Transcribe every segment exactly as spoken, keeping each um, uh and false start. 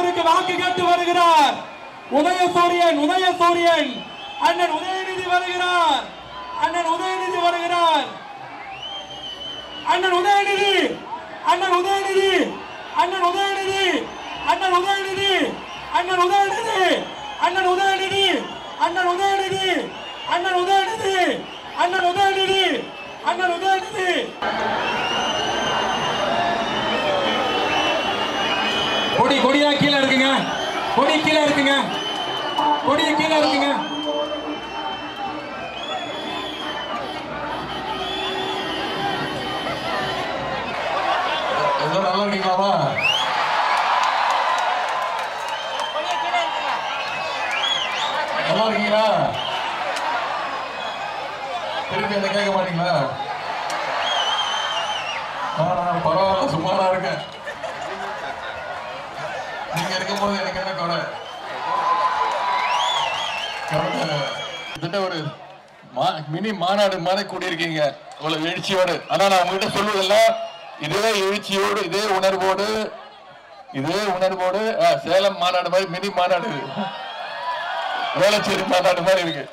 அவருக்கு வாக்கு கேட்டு வருகிறார். உதயசூரியன் உதயசூரியன் அண்ணன் உதயநிதி வருகிறார். அண்ணன் உதயநிதி வருகிறார். அண்ணன் உதயநிதி அண்ணன் உதயநிதி அண்ணன் உதயநிதி அண்ணன் உதயநிதி அண்ணன் உதயநிதி அண்ணன் உதயநிதி அண்ணன் உதயநிதி அண்ணன் உதயநிதி அண்ணன் உதயநிதி அண்ணன் உதயநிதி கொடி கொடியா கீழே இருக்குங்க. கொடி கீழே இருக்குங்க. கொடி கீழே இருக்குங்க. நல்லா இருக்கீங்களாமா? நல்லா இருக்கீங்களா? திருப்பி என்ன கேட்க மாட்டீங்களா? பரவாயில்ல, சும்மாரா இருக்கேன். நீங்க இருக்கும்போது எனக்கு என்ன குறை? கிட்டத்தட்ட ஒரு மினி மாநாடு மாதிரி கூடியிருக்கீங்க இவ்வளவு எழுச்சியோடு. ஆனா நான் உங்ககிட்ட சொல்லுவதெல்லாம் இதே எழுச்சியோடு, இதே உணர்வோடு, இதே உணர்வோடு சேலம் மாநாடு மாதிரி மினி மாநாடு, வேளச்சேரி மாநாடு மாதிரி இருக்கு.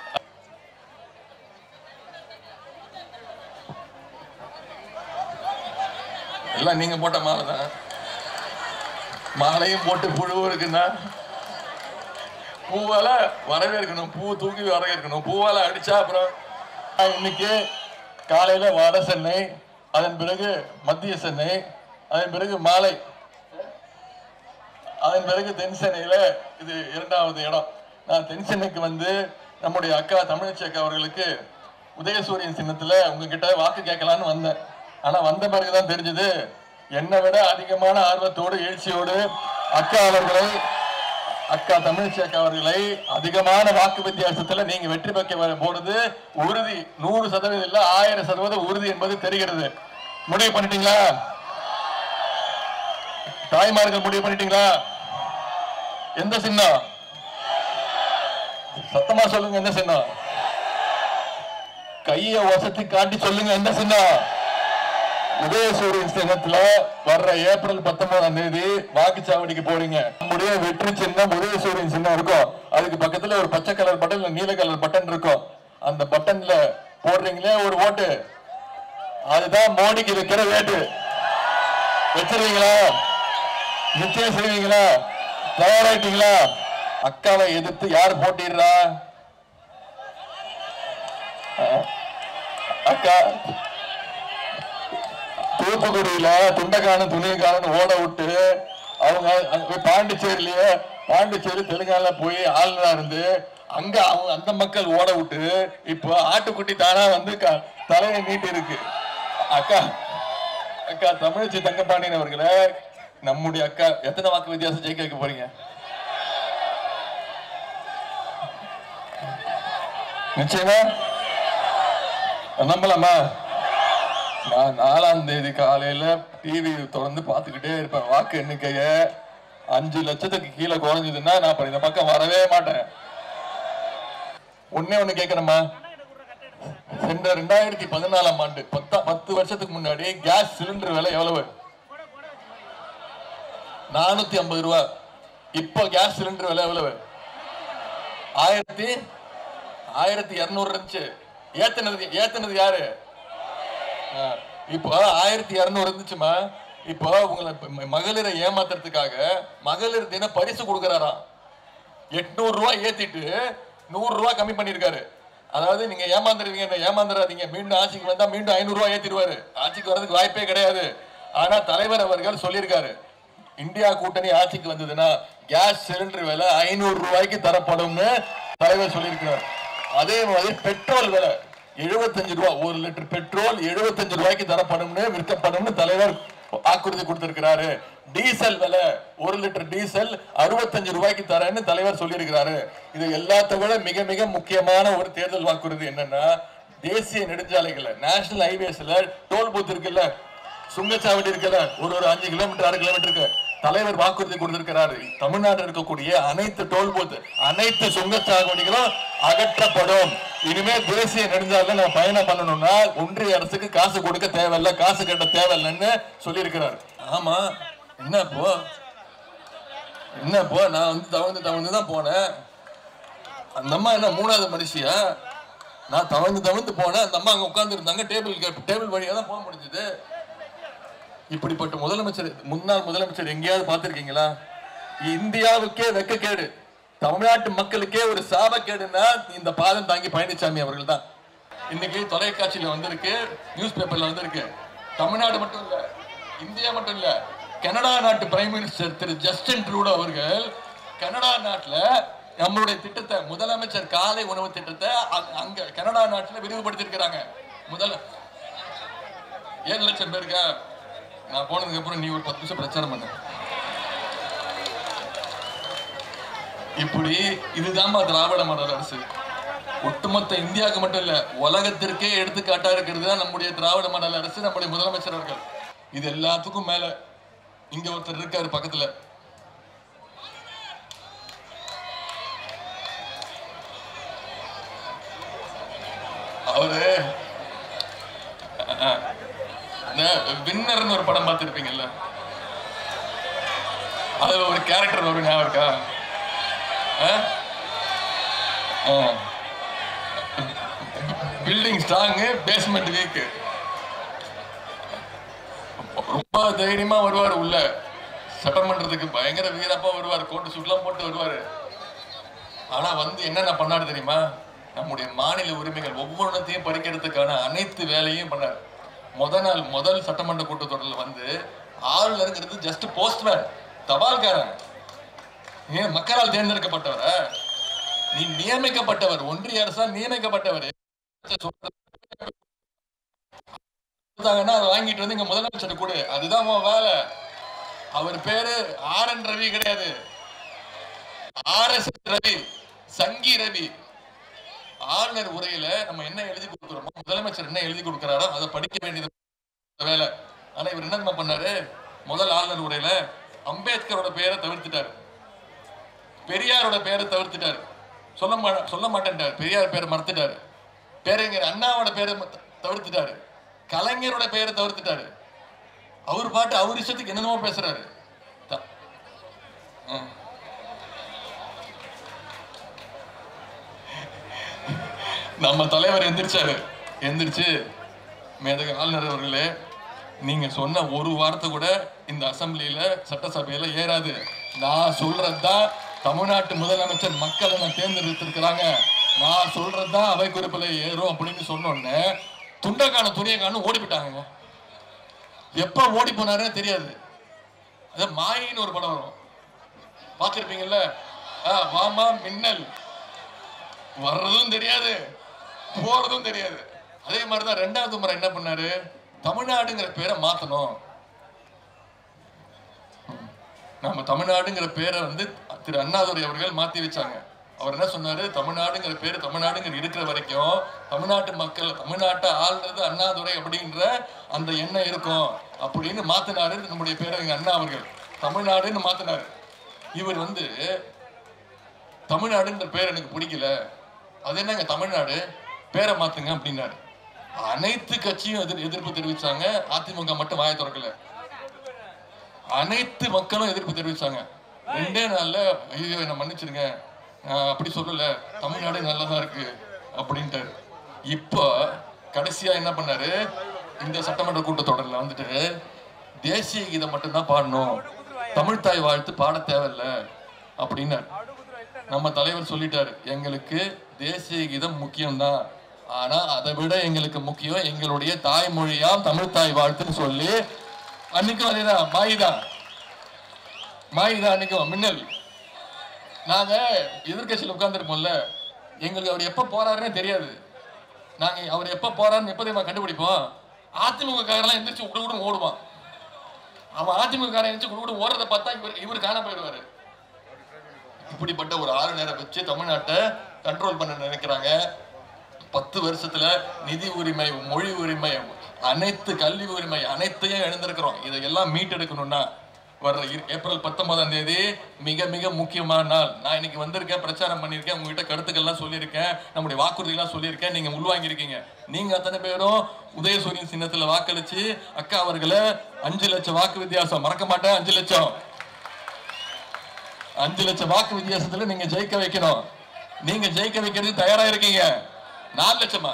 எல்லாம் நீங்க போட்ட மாலை தான். மாலையும் போட்டு புழு இருக்குன்னா பூவால வரவேற்கணும். பூ தூக்கி வரவேற்கணும். பூவால அடிச்சா அப்புறம் இன்னைக்கு காலையில வட சென்னை, அதன் பிறகு மத்திய சென்னை, அதன் பிறகு மாலை, அதன் பிறகு தென் சென்னையில இது இரண்டாவது இடம். நான் தென் சென்னைக்கு வந்து நம்முடைய அக்கா தமிழச்சி அக்கா அவர்களுக்கு உதயசூரியன் சின்னத்துல உங்ககிட்ட வாக்கு கேட்கலான்னு வந்தேன். ஆனா வந்த பிறகுதான் தெரிஞ்சது என்னை விட அதிகமான ஆர்வத்தோடு எழுச்சியோடு அக்கா அவர்களை அக்கா தமிழச்சி அக்கா அவர்களை அதிகமான வாக்கு வித்தியாசத்துல நீங்க வெற்றி பெற்க போறது உறுதி. நூறு சதவீதம் இல்ல, ஆயிரம் சதவீதம் உறுதி என்பது தெரிகிறது. முடிவு பண்ணிட்டீங்களா? தாய்மார்கள் முடிவு பண்ணிட்டீங்களா? எந்த சின்னம்? சத்தமா சொல்லுங்க. எந்த சின்னம்? கைய வசதி காட்டி சொல்லுங்க. எந்த சின்னம்? உதயசூரியன் சின்னத்துல வர்ற ஏப்ரல் பத்தொன்பதாம் தேதி வாக்குச்சாவடிக்கு போறீங்க. நம்முடைய வெற்றி சின்னம் உதயசூரியன் சின்னம் இருக்கும். அதுக்கு பக்கத்துல ஒரு பச்சை கலர் பட்டன், நீல கலர் பட்டன் இருக்கும். அந்த பட்டன்ல போடுறீங்களே ஒரு ஓட்டு, அதுதான் மோடிக்கு வைக்கிற வேட்டு. வச்சிருவீங்களா? நிச்சயம் செய்வீங்களா? தயாராயிட்டீங்களா? அக்காவை எதிர்த்து யார் போட்டிடுறா? அக்கா தூத்துக்குடியில துண்டக்கான துணிக்காரன் ஓட விட்டு அவங்க பாண்டிச்சேரியிலேயே பாண்டிச்சேரி தெலுங்கானா போய் ஆளுநரா இருந்து அங்க அவங்க அந்த மக்கள் ஓட விட்டு இப்போ ஆட்டுக்குட்டி தானா வந்து தலையை நீட்டி இருக்கு. அக்கா அக்கா தமிழச்சி தங்கப்பாண்டியன் அவர்களே, நம்முடைய அக்கா எத்தனை வாக்கு வித்தியாசம் ஜெயிக்க வைக்க போறீங்க? நிச்சயமா நம்பலாமா? நான் நாலாம் தேதி காலையில டிவி தொடர்ந்து பார்த்துக்கிட்டே இருப்பேன். வாக்கு எண்ணிக்கைய அஞ்சு லட்சத்துக்கு கீழே குறைஞ்சதுன்னா நான் இந்த பக்கம் வரவே மாட்டேன். ஒன்னே ஒண்ணு கேட்கணுமா? சென்ற ரெண்டாயிரத்தி பதினாலாம் ஆண்டு பத்தா பத்து வருஷத்துக்கு முன்னாடி கேஸ் சிலிண்டர் விலை எவ்வளவு? நானூத்தி ஐம்பது ரூபாய். இப்போ கேஸ் சிலிண்டர் விலை எவ்வளவு? ஆயிரத்தி ஆயிரத்தி இருநூறு இருந்துச்சு. ஏத்தனது ஏத்தனது யாரு? இப்போ ஆயிரத்தி இருநூறு இருந்துச்சுமா. இப்போ உங்களை மகளிரை ஏமாத்துறதுக்காக மகளிர் தின பரிசு கொடுக்கிறாராம். எட்நூறு ரூபாய் ஏத்திட்டு நூறு ரூபாய் கம்மி பண்ணிருக்காரு. அதாவது நீங்க ஏமாந்துருவீங்க, ஏமாந்துடாதீங்க. மீண்டும் ஆட்சிக்கு வந்தா மீண்டும் ஐநூறு ரூபாய் ஏத்திடுவாரு. ஆட்சிக்கு வர்றதுக்கு வாய்ப்பே கிடையாது. ஆனா தலைவர் அவர்கள் சொல்லியிருக்காரு, இந்தியா கூட்டணி ஆட்சிக்கு வந்ததுன்னா கேஸ் சிலிண்டர் விலை ஐநூறு ரூபாய்க்கு தரப்படும்னு தலைவர் சொல்லியிருக்கிறார். அதே மாதிரி பெட்ரோல் விலை எழுபத்தஞ்சு ரூபாய், ஒரு லிட்டர் பெட்ரோல் எழுபத்தஞ்சு ரூபாய்க்கு தரப்படும் விற்கப்படும் தலைவர் வாக்குறுதி கொடுத்திருக்கிறாரு. டீசல் விலை ஒரு லிட்டர் டீசல் அறுபத்தஞ்சு ரூபாய்க்கு தரேன்னு தலைவர் சொல்லியிருக்கிறாரு. இது எல்லாத்த விட மிக மிக முக்கியமான ஒரு தேர்தல் வாக்குறுதி என்னன்னா, தேசிய நெடுஞ்சாலைகள்ல நேஷனல் ஹைவேஸ்ல டோல் பூத் இருக்குல்ல, சுங்கச்சாவடி இருக்குல்ல, ஒரு ஒரு அஞ்சு கிலோமீட்டர் ஆறு கிலோமீட்டருக்கு தலைவர் வாக்குறுதி கொடுத்திருக்கிறாரு. தமிழ்நாட்டில் இருக்கக்கூடிய அனைத்து டோல் பூத் அனைத்து சுங்கச்சாவடிகளும் அகற்றப்படும். இனிமே தேசிய நெடுஞ்சாலையில நம்ம பயணம் பண்ணணும்னா ஒன்றிய அரசுக்கு காசு கொடுக்க தேவையில்லை, காசு கட்ட தேவையில்லைன்னு சொல்லி இருக்கிறார். ஆமா, என்ன இப்போ என்ன போ, நான் வந்து தவழ்ந்து தவழ்ந்து தான் போனேன். அந்த அம்மா என்ன மூணாவது மனுஷியா? நான் தவழ்ந்து தவழ்ந்து போனேன், அந்த அம்மா அங்க உட்கார்ந்து இருந்தாங்க, டேபிள் டேபிள் வழியா தான் போக முடிஞ்சது. இப்படிப்பட்ட முதலமைச்சர், முன்னாள் முதலமைச்சர் எங்கேயாவது பார்த்திருக்கீங்களா? இந்தியாவுக்கே வெக்கக்கேடு, தமிழ்நாட்டு மக்களுக்கே ஒரு சாபக்கேடுன்னா இந்த பாதம் தாங்கி பழனிசாமி அவர்கள் தான். இன்னைக்கு தொலைக்காட்சியில வந்திருக்கு, நியூஸ் பேப்பர்ல வந்திருக்கு. தமிழ்நாடு மட்டும் இல்ல, இந்தியா மட்டும் இல்ல, கனடா நாட்டு பிரைம் மினிஸ்டர் திரு ஜஸ்டின் ட்ரூடோ அவர்கள் கனடா நாட்டுல நம்மளுடைய திட்டத்தை, முதலமைச்சர் காலை உணவு திட்டத்தை அங்க கனடா நாட்டுல விரிவுபடுத்தி இருக்கிறாங்க. முதல்ல ஏழு லட்சம் பேருக்கா? நான் போனதுக்கு அப்புறம் நீ ஒரு பத்து நிமிஷம் பிரச்சாரம் பண்ண. இப்படி இதுதான் திராவிட மாடல் அரசு. ஒட்டுமொத்த இந்தியாவுக்கு மட்டும் இல்ல, உலகத்திற்கே எடுத்துக்காட்டா இருக்கிறது தான் நம்முடைய திராவிட மாடல் அரசு, நம்முடைய முதலமைச்சர் அவர்கள். இது எல்லாத்துக்கும் மேல இங்க ஒருத்தர் இருக்காரு பக்கத்துல, அவரு வின்னர்னு ஒரு படம் பார்த்திருப்பீங்கல்ல, அதுல ஒரு கேரக்டர் வரும், ஞாபகம் இருக்கா? Building strong, basement weak. ரொம்ப தைரியமா வருவார் உள்ள, சட்டமன்றத்துக்கு பயங்கர வீரப்பா வருவார், கோட்டு சுட்லாம் போட்டு வருவாரு. ஆனா வந்து என்னென்ன பண்ணாரு தெரியுமா? நம்முடைய மாநில உரிமைகள் ஒவ்வொன்றத்தையும் பறிக்கிறதுக்கான அனைத்து வேலையும் பண்ணார். முத நாள் முதல் சட்டமன்ற கூட்டத்தொடரில் வந்து ஆளுநருங்கிறது ஜஸ்ட் போஸ்ட்மேன், தபால்காரன். ஏன் மக்களால் தேர்ந்தெடுக்கப்பட்டவர? நீ நியமிக்கப்பட்டவர், ஒன்றிய அரசால் நியமிக்கப்பட்டவர். வாங்கிட்டு வந்து இங்க முதலமைச்சர் கொடு, அதுதான் வேலை. அவர் பேரு ஆர் என் ரவி கிடையாது, ஆர் எஸ் ரவி, சங்கி ரவி. ஆளுநர் உரையில நம்ம என்ன எழுதி கொடுக்கிறோமோ, முதலமைச்சர் என்ன எழுதி கொடுக்கிறாரோ அதை படிக்க வேண்டியது வேலை. ஆனா இவர் என்ன பண்ணாரு? முதல் ஆளுநர் உரையில அம்பேத்கரோட பெயரை தவிர்த்துட்டாரு, பெரியாரோட பெயரை தவிர்த்துட்டாரு, சொல்ல மா சொல்ல மாட்டேன்ட்டார். பெரியார் பேரை மறுத்துட்டாரு, பேரறிஞர் அண்ணாவோட பேரை தவிர்த்துட்டாரு, கலைஞரோட பெயரை தவிர்த்துட்டாரு. அவர் பாட்டு அவர் இஷ்டத்துக்கு என்னென்னமோ பேசுறாரு. நம்ம தலைவர் எந்திரிச்சாரு. எந்திரிச்சு, மேதக ஆளுநர் அவர்களே, நீங்க சொன்ன ஒரு வார்த்தை கூட இந்த அசம்பிளியில சட்டசபையில ஏறாது. நான் சொல்றதுதான் தமிழ்நாட்டு முதலமைச்சர் மக்களை நான் தேர்ந்தெடுத்திருக்கிறாங்க, நான் சொல்றதுதான் அவை குறிப்பில் ஏறும் அப்படின்னு சொன்னோன்னு துண்டக்கான துணியை காணும் ஓடிவிட்டாங்க. எப்ப ஓடி போனாருன்னு தெரியாது. அது மாயின்னு ஒரு படம் வரும், பார்த்திருப்பீங்கல்ல? வாமா மின்னல், வர்றதும் தெரியாது போறதும் தெரியாது. அதே மாதிரிதான் ரெண்டாவது முறை என்ன பண்ணாரு? தமிழ்நாடுங்கிற பேரை மாத்தணும். நம்ம தமிழ்நாடுங்கிற பேரை வந்து திரு அண்ணாதுரை அவர்கள் மாத்தி வச்சாங்க. அவர் என்ன சொன்னாரு? தமிழ்நாடுங்கிற பேரு தமிழ்நாடுங்கிற இருக்கிற வரைக்கும் தமிழ்நாட்டு மக்கள், தமிழ்நாட்டை ஆள்றது அண்ணாதுரை அப்படின்ற அந்த எண்ணம் இருக்கும் அப்படின்னு மாத்தினாரு. நம்முடைய பேரை எங்க அண்ணா அவர்கள் தமிழ்நாடுன்னு மாத்தினாரு. இவர் வந்து தமிழ்நாடுன்ற பேர் எனக்கு பிடிக்கல, அது என்னங்க தமிழ்நாடு, பேரை மாத்துங்க அப்படின்னாரு. அனைத்து கட்சியும் எதிர் எதிர்ப்பு தெரிவிச்சாங்க. அதிமுக மட்டும் வாயை திறக்கல, அனைத்து மக்களும் எதிர்ப்பு தெரிவிச்சாங்க. ரெண்டே நாள்ல ஐயோ என்ன மன்னிச்சிருங்க, அப்படி சொல்லல, தமிழ்நாடு நல்லதா இருக்கு அப்படின்ட்டு. இப்போ கடைசியா என்ன பண்ணாரு? இந்த சட்டமன்ற கூட்டத்தொடரில் வந்துட்டு தேசிய கீதம் மட்டும்தான் பாடணும், தமிழ் தாய் வாழ்த்து பாட தேவையில்லை அப்படின்னாரு. நம்ம தலைவர் சொல்லிட்டாரு, எங்களுக்கு தேசிய கீதம் முக்கியம்தான், ஆனா அதை விட எங்களுக்கு முக்கியம் எங்களுடைய தாய்மொழியாம் தமிழ் தாய் வாழ்த்துன்னு சொல்லி அன்னைக்கும் அதேதான் மாயிதான் மாயிதான் அன்னைக்கும் மின்னல். நாங்க எதிர்கட்சியில் உட்கார்ந்துருப்போம்ல, எங்களுக்கு அவர் எப்ப போறாருன்னே தெரியாது. நாங்க அவர் எப்ப போறாருன்னு எப்போதையும் கண்டுபிடிப்போம். அதிமுக காரெல்லாம் எந்திரிச்சு விட்டு விட்டு ஓடுவான். அவன் அதிமுக காரன் எந்திரிச்சு விட்டு விட்டு ஓடுறதை பார்த்தா இவர் இவர் காண போயிடுவாரு. இப்படிப்பட்ட ஒரு ஆளுநரை வச்சு தமிழ்நாட்டை கண்ட்ரோல் பண்ண நினைக்கிறாங்க. பத்து வருஷத்துல நிதி உரிமை, மொழி உரிமை, அனைத்து கல்வி உரிமை அனைத்தையும் இழந்திருக்கிறோம். இதையெல்லாம் மீட்டெடுக்கணும்னா வர்ற ஏப்ரல் பத்தொன்பதாம் தேதி மிக மிக முக்கியமான நாள். நான் இன்னைக்கு வந்திருக்கேன், பிரச்சாரம் பண்ணியிருக்கேன், உங்ககிட்ட கருத்துக்கள்லாம் சொல்லியிருக்கேன், நம்முடைய வாக்குறுதிகள்லாம் சொல்லியிருக்கேன், நீங்க உள்வாங்கியிருக்கீங்க. நீங்க அத்தனை பேரும் உதயசூரியன் சின்னத்துல வாக்களிச்சு அக்கா அவர்களை அஞ்சு லட்சம் வாக்கு வித்தியாசம், மறக்க மாட்டேன், அஞ்சு லட்சம் அஞ்சு லட்சம் வாக்கு வித்தியாசத்துல நீங்க ஜெயிக்க வைக்கணும். நீங்க ஜெயிக்க வைக்கிறது தயாரா இருக்கீங்க. நாலு லட்சமா?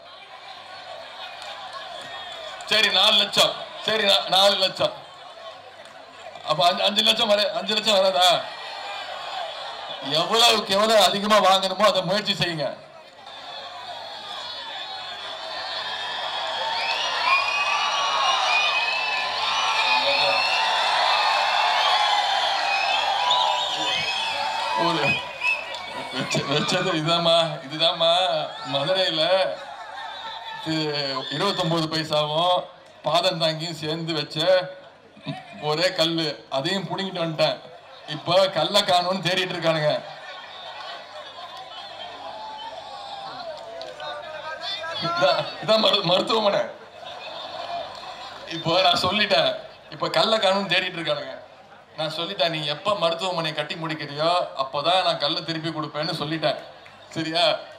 சரி நாலு லட்சம். சரி நாலு லட்சம். அப்ப அஞ்சு லட்சம் வர அஞ்சு லட்சம் வராதா? எவ்வளவுக்கு எவ்வளவு அதிகமா வாங்கணுமோ அதை முயற்சி செய்யுங்க. வச்சது இதுதாம்மா இதுதாம்மா மதுரையில இருபத்தி ஒன்பது பைசாவும் பாதம் தாங்கியும் சேர்ந்து வச்ச ஒரே கல்லு, அதையும் புடிங்கிட்டு வந்துட்டேன். இப்ப கல்ல காணும்னு தேடிட்டு இருக்கானுங்க. இதான் மருத்துவமனை. இப்போ நான் சொல்லிட்டேன், இப்ப கல்ல காணும்னு தேடிட்டு இருக்கானுங்க. நான் சொல்லிட்டேன், நீ எப்ப மருத்துவமனை கட்டி முடிக்கிறியோ அப்பதான் நான் கல்ல திருப்பி கொடுப்பேன்னு சொல்லிட்டேன். சரியா?